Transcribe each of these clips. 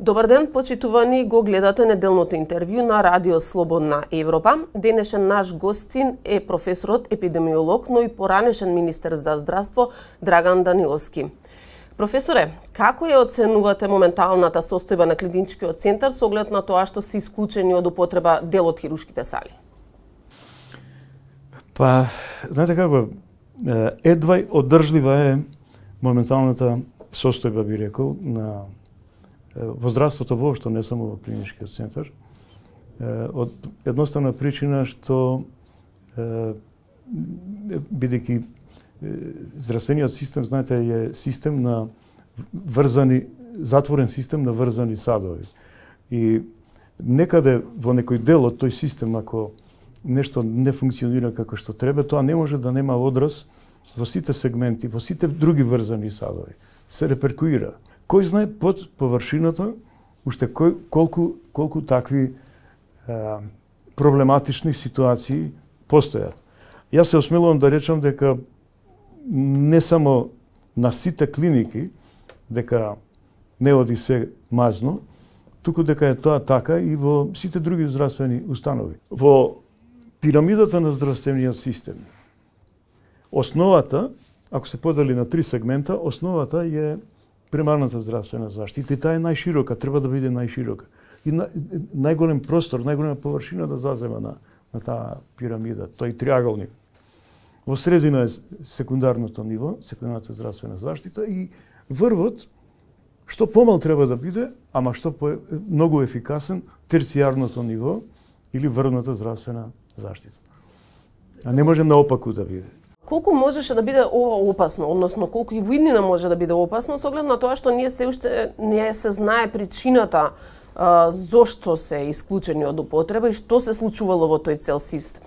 Добар ден, почитувани, го гледате неделното интервју на Радио Слободна Европа. Денешен наш гостин е професорот, епидемиолог, но и поранешен министер за здравство Драган Даниловски. Професоре, како ја оценувате моменталната состојба на клиничкиот центар со оглед на тоа што се исклучени од употреба дел од хируршките сали? Па, знаете како, едва одржлива е моменталната состојба, би рекол, на во здравството воопшто, не само во клиничкиот центар, од едноставна причина што бидејќи здравствениот систем, знаете, е систем на врзани, затворен систем на врзани садови. И некаде во некој дел од тој систем, ако нешто не функционира како што треба, тоа не може да нема одраз во сите сегменти, во сите други врзани садови. Се реперкуира. Кој знае под површината уште колку такви проблематични ситуации постојат. Јас се осмелувам да речам дека не само на сите клиники дека не оди се мазно, туку дека е тоа така и во сите други здравствени установи. Во пирамидата на здравствениот систем, основата, ако се подели на три сегмента, основата е примарната здравствена заштита и таа е најширока, треба да биде најширока. И најголем простор, најголема површина да зазема на таа пирамида, тој триаголник. Во средина е секундарното ниво, секундарната здравствена заштита и врвот, што помал треба да биде, ама што многу ефикасен, терцијарното ниво или врвната здравствена заштита. А не може наопаку да биде. Колку можеше да биде ова опасно, односно колку и во иднина може да биде опасно, со оглед на тоа што ние се уште не се знае причината зошто се исклучени од употреба и што се случувало во тој цел систем?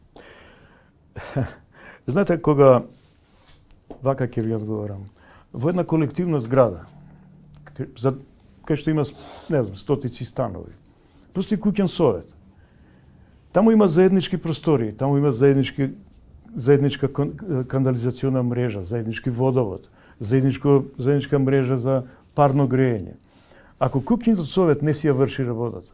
Знаете, кога вака ќе ви одговорам, во една колективна зграда, кај што има, не знам, стотици станови, постои куќен совет. Таму има заеднички простори, таму има заедничка канализациона мрежа, заеднички водовод, заедничка мрежа за парно грејење. Ако куќниот совет не си ја врши работата,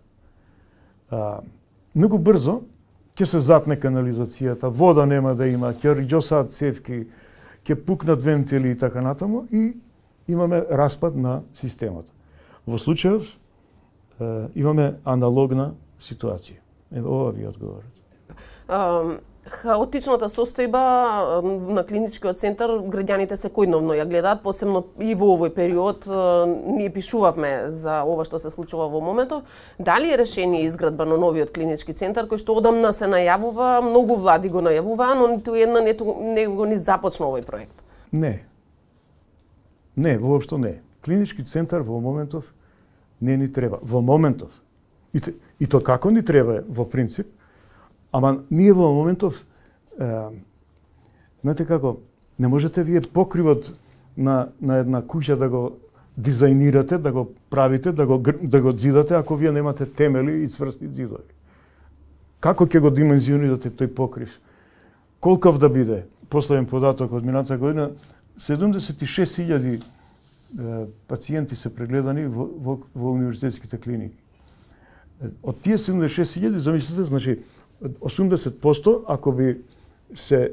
многу брзо ќе се затне канализацијата, вода нема да има, ќе риџосаат цевки, ќе пукнат вентили и така натаму и имаме распад на системот. Во случајов имаме аналогна ситуација. Ова ви одговорат. Хаотичната состојба на клиничкиот центар граѓаните секојдневно ја гледаат, посебно и во овој период ние пишувавме за ова што се случува во моментов. Дали е решение изградба на новиот клинички центар кој што одамна се најавува, многу влади го најавуваа, но ниту една не го ни започна овој проект? Не. Не, воопшто не. Клинички центар во моментов не ни треба. Во моментов. И то како ни треба во принцип, ама ние во моментов, знаете како, не можете вие покривот на една куќа да го дизајнирате, да го правите, да го зидате, ако вие немате темели и цврсти зидови. Како ќе го димензионирате тој покрив? Колков да биде? Последен податок од минатата година, 76.000 пациенти се прегледани во универзитетските клиники. Од тие 76.000, замислете, значи, 80% ако би се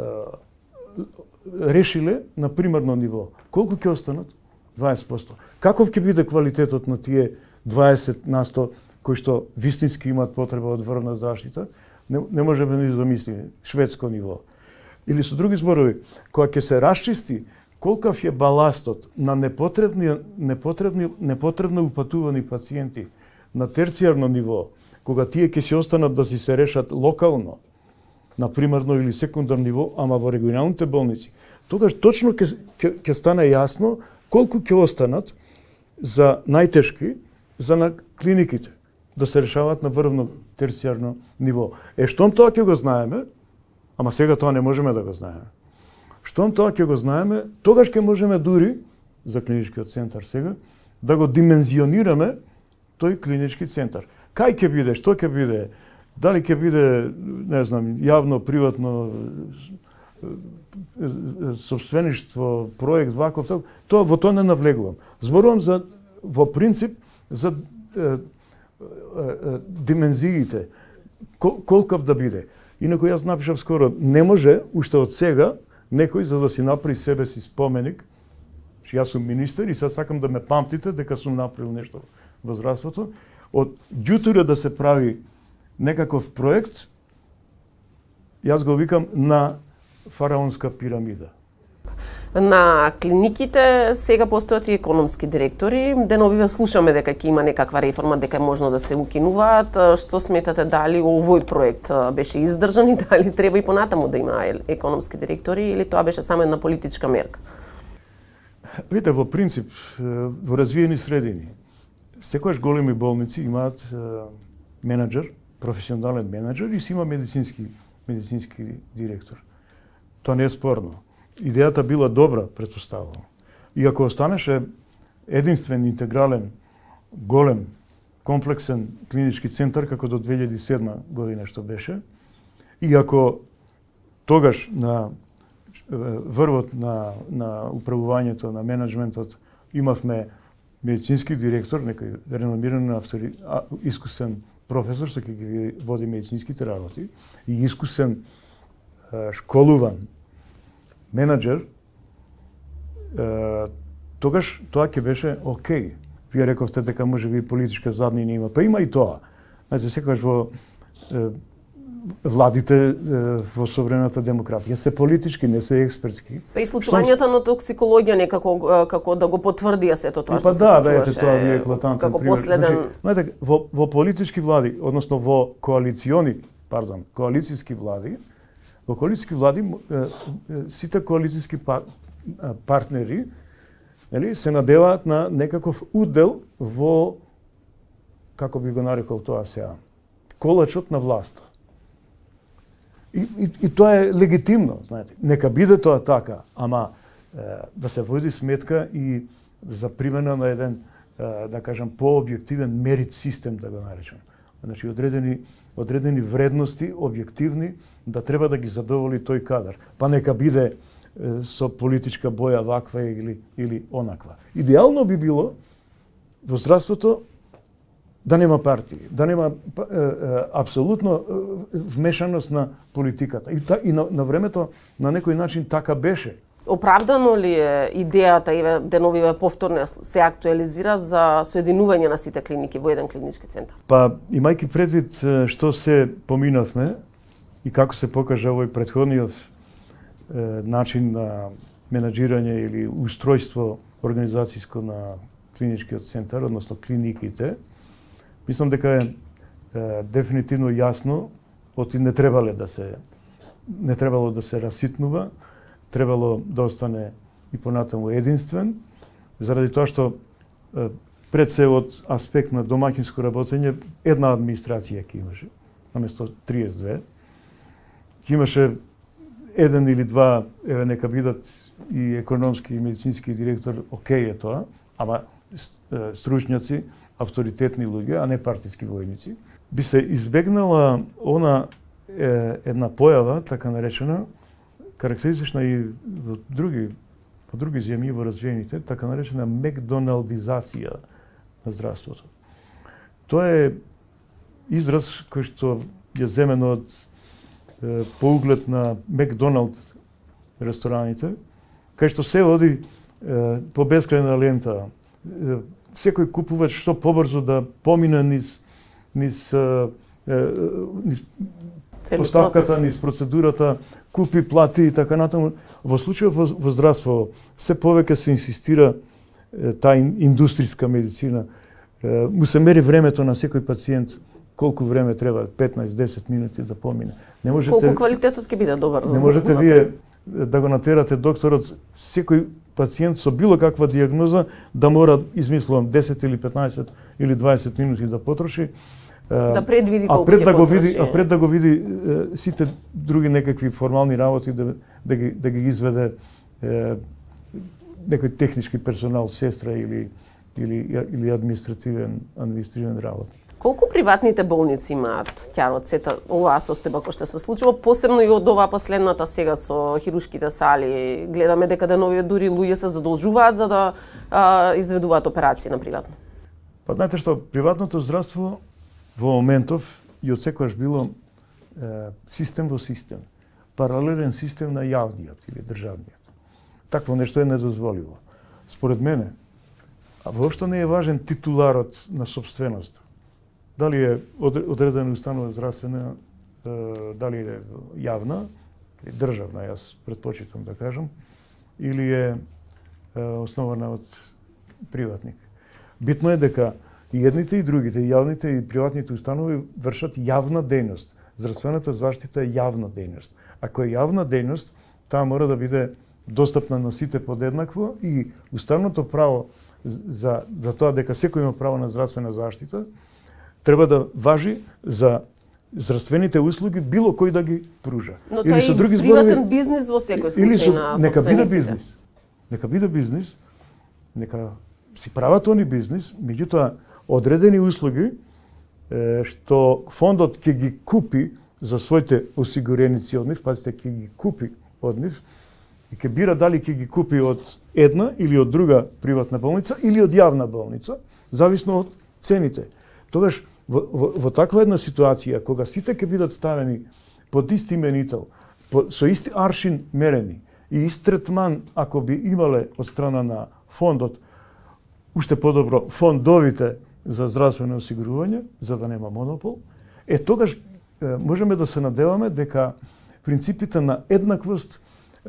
решиле на примарно ниво. Колку ќе останат? 20%. Каков ќе биде квалитетот на тие 20% кои што вистински имаат потреба од врвна заштита? Не можеме ни замислиме. Шведско ниво. Или со други зборови, кога ќе се расчисти колкав е баластот на непотребно упатувани пациенти на терцијарно ниво, кога тие ќе се останат да се решат локално, на примарно или секундарно ниво, ама во регионалните болници, тогаш точно ќе стане јасно колку ќе останат за најтешки, за на клиниките, да се решаваат на врвно терцијарно ниво. Штом тоа ќе го знаеме, ама сега тоа не можеме да го знаеме. Штом тоа ќе го знаеме, тогаш ќе можеме дури, за клиничкиот центар сега, да го димензионираме тој клинички центар. Кај ќе биде, што ќе биде, дали ќе биде, не знам, јавно, приватно, собствеништво, проект, ваков, во тоа не навлегувам. Зборувам за, во принцип, за димензиите, колкав да биде. Инако јас напишав скоро, не може уште од сега некој за да си направи себе си споменик, че јас сум министер и сега сакам да ме памтите дека сум направил нешто во здравството, од ѓутуре да се прави некаков проект, јас го викам на фараонска пирамида. На клиниките сега постојат и економски директори. Деновиве слушаме дека ќе има некаква реформа, дека е можно да се укинуваат. Што сметате, дали овој проект беше издржан и дали треба и понатаму да има економски директори или тоа беше само една политичка мерка? Видите, во принцип, во развиени средини, секојаш големи болници имаат менеджер, професионален менеджер и си има медицински директор. Тоа не е спорно. Идејата била добра, претпоставувам. И ако останеше единствен, интегрален, голем, комплексен клинички центар, како до 2007 година што беше, и ако тогаш на врвот на управувањето, на менеджментот, имавме медицински директор, некој реномиран, искусен професор, што ќе ги води медицинските работи, и искусен, школуван менеджер, тогаш тоа ќе беше окей. Вие рековте дека може би политичка заднина има, па има и тоа. Знаете, секогаш во владите во современата демократија се политички, не се експертски. Па и случувањата на токсикологија некако како да го потврдија сето тоа што се случуваше. Па да, тоа е еклатантен како пример. последен... Знаете, во политички влади, односно во коалициски влади, сите коалициски партнери се надеваат на некаков удел во, како би го нарекол тоа сега, колачот на власта. И тоа е легитимно, знаете. Нека биде тоа така, ама да се води сметка и за примена на еден, да кажам, пообјективен мерит систем, да го наречем. Значи, одредени вредности, објективни, да треба да ги задоволи тој кадар. Па нека биде со политичка боја ваква или онаква. Идеално би било во здравството да нема партии, да нема апсолутно вмешаност на политиката. И на времето на некој начин така беше. Оправдано ли е идејата и деновиве повторно се актуализира за соединување на сите клиники во еден клинички центар? Па, имајќи предвид што се поминавме и како се покажа овој претходниот начин на менаџирање или устројство организацијско на клиничкиот центар, односно клиниките, мислам дека е дефинитивно јасно, оти не требало да се раситнува, требало да остане и понатаму единствен, заради тоа што пред се од аспект на домаќинско работење една администрација ќе имаше, наместо 32. Ќе имаше еден или два, еве нека бидат и економски и медицински директор, окей е тоа, ама стручњаци, авторитетни луѓе, а не партиски војници. Би се избегнала она една појава, така наречена, карактеристична и во други земји во развиените, така наречена мекдоналдизација на здравството. Тоа е израз кој што е земен од по углед на Макдоналд рестораните, кај што се оди по бескрајна лента. Секој купувач што побрзо да помине низ поставката, низ процедурата, купи, плати и така натаму. Во случајот во здравство се повеќе се инсистира таа индустријска медицина. Му се мери времето на секој пациент, колку време треба, 15-10 минути да помине. Не можете, колку квалитетот ќе биде добар. Не можете вие да го натерате докторот секој пациент со било каква дијагноза да мора, измислувам, 10 или 15 или 20 минути да потроши. Да предвиди колку ќе потроши. Пред да го види сите други некакви формални работи да ги изведе некој технички персонал, сестра или административен работник. Колку приватните болници имаат тјар од сета оваа состојба која што се случува, посебно и од оваа последната сега со хирушките сали? Гледаме дека деновиве дури луѓе се задолжуваат за да изведуваат операции на приватно. Па знаете што, приватното здравство во моментов и отсекогаш било систем во систем, паралелен систем на јавниот или државниот. Такво нешто е недозволиво. Според мене, а воопшто не е важен титуларот на собственост. Дали е одредена установа здравствена, дали е јавна, или државна, јас предпочитам да кажам, или е основана од приватник. Битно е дека и едните и другите, и јавните и приватните установи вршат јавна дејност. Здравствената заштита е јавна дејност. Ако е јавна дејност, таа мора да биде достапна на сите подеднакво и уставното право за тоа дека секој има право на здравствена заштита треба да важи за здравствените услуги било кој да ги пружа. Но тоа е приватен бизнис во секој случај на собствениците. Нека биде бизнис. Нека биде бизнис, нека си прават они бизнис, меѓутоа одредени услуги што фондот ќе ги купи за своите осигуреници од нив, пазите, ќе ги купи од нив и ќе бира дали ќе ги купи од една или од друга приватна болница или од јавна болница, зависно од цените. Тогаш во таква една ситуација, кога сите ќе бидат ставени под ист именител, со исти аршин мерени и ист третман, ако би имале од страна на фондот, уште подобро фондовите за здравствено осигурување, за да нема монопол, тогаш можеме да се надеваме дека принципите на еднаквост,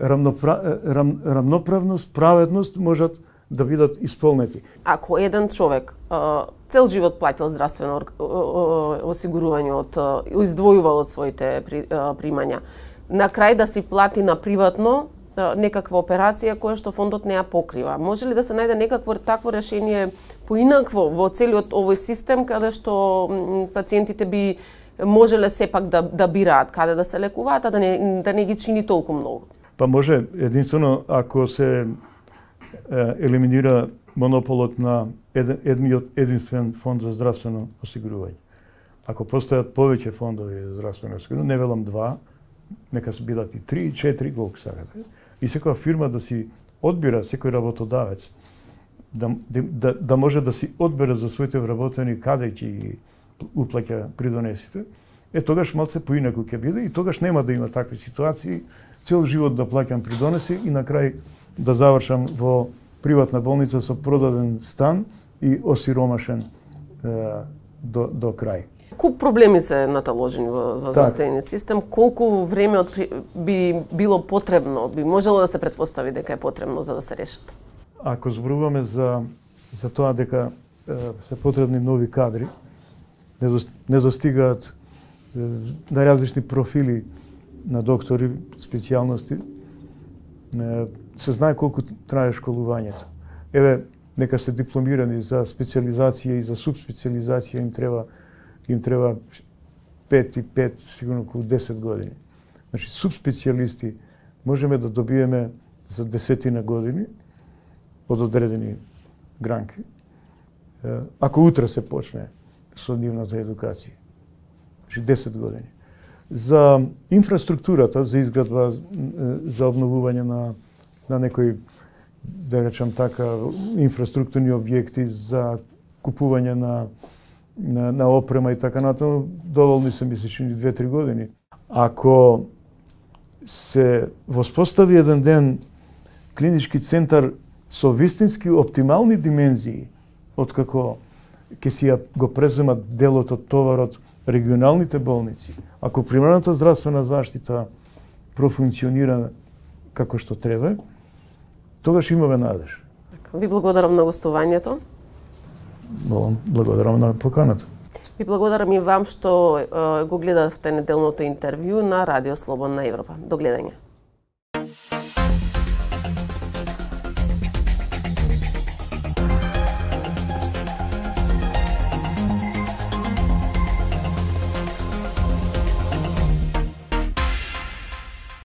рамноправност, праведност можат да бидат исполнети. Ако еден човек цел живот платил здравствено осигурување, издвојувал од своите примања, на крај да си плати на приватно некаква операција која што фондот не ја покрива. Може ли да се најде некакво такво решение поинакво во целиот овој систем, каде што пациентите би можеле сепак да бираат каде да се лекуваат, а да не ги чини толку многу? Па може единствено ако се елиминира монополот на единствен фонд за здравствено осигурување. Ако постојат повеќе фондови за здравствено осигурување, не велам 2, нека се бидат и 3 и 4, колку сакате. И секоја фирма да си одбира, секој работодавец, да може да си одбере за своите вработени каде ќе ги уплаќа придонесите, тогаш малце поинаку ќе биде и тогаш нема да има такви ситуации, цел живот да плаќам придонеси и на крај да завршам во приватна болница со продаден стан и осиромашен до крај. Куп проблеми се наталожени во здравствениот систем. Колку време би било потребно, би можело да се претпостави дека е потребно за да се решат? Ако зборуваме за тоа дека се потребни нови кадри, не достигаат на различни профили на доктори, специјалности, се знае колку трае школувањето. Еве, нека се дипломирани за специализација и за субспециализација им треба 5 и 5, сигурно околу 10 години. Значи, субспецијалисти можеме да добиеме за 10 години од одредени гранки. Ако утре се почне со нивната едукација. Значи, 10 години. За инфраструктурата, за изградба, за обновување на некои, да речам така, инфраструктурни објекти, за купување на опрема и така натаму, доволни се, ми се чини 2-3 години. Ако се воспостави еден ден клинички центар со вистински оптимални димензии, откако ќе си го преземат делот од товарот регионалните болници, ако примарната здравствена заштита профункционира како што треба, тогаш имаме надеж. Ви благодарам на гостувањето. Благодарам на поканата. Ви благодарам и вам што го гледавте неделното интервју на Радио Слободна Европа. До гледање.